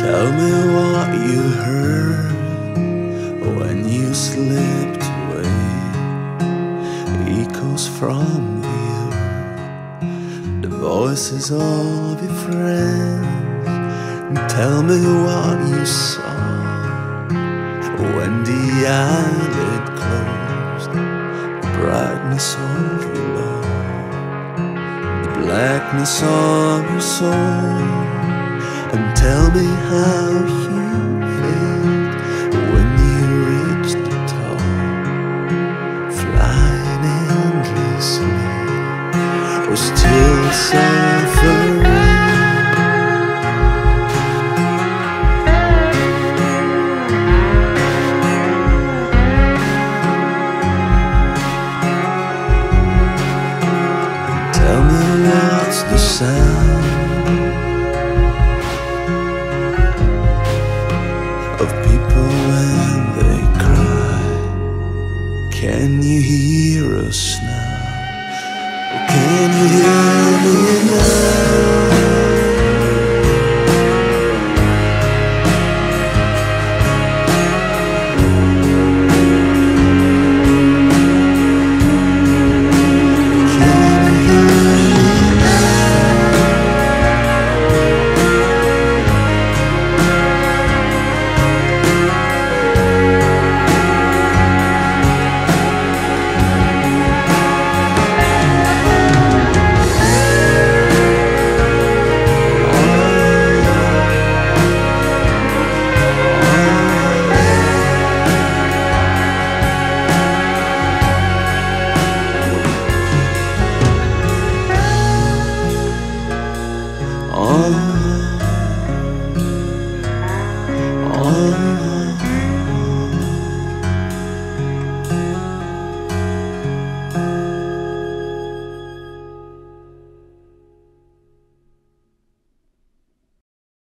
Tell me what you heard when you slipped away. Echoes from the earth, the voices of your friends. And tell me what you saw when the eyelid closed. The brightness of your love, the blackness of your soul. And tell me how you